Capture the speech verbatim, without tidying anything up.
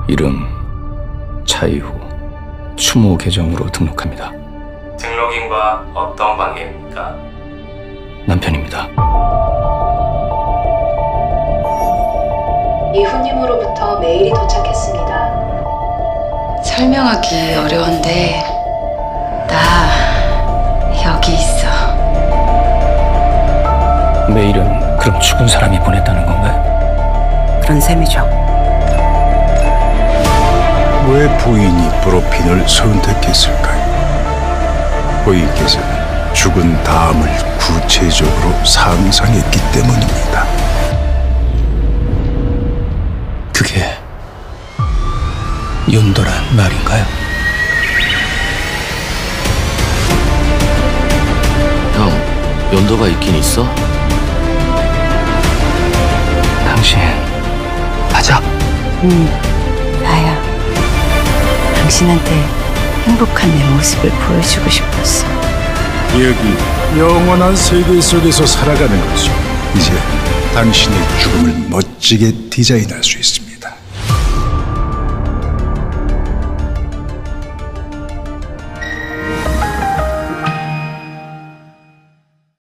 이름 차이후 추모 계정으로 등록합니다. 등록인과 어떤 관계입니까? 남편입니다. 이후님으로부터 메일이 도착했습니다. 설명하기 어려운데 나 여기 있어. 메일은 그럼 죽은 사람이 보냈다는 건가요? 그런 셈이죠. 왜 부인이 브로핀을 선택했을까요? 고인께서는 죽은 다음을 구체적으로 상상했기 때문입니다. 그게 연도란 말인가요? 형, 연도가 있긴 있어? 당신 맞아? 응, 나야. 당신한테 행복한 내 모습을 보여주고 싶었어. 여기 영원한 세계 속에서 살아가는 거죠. 이제 당신의 죽음을 멋지게 디자인할 수 있습니다.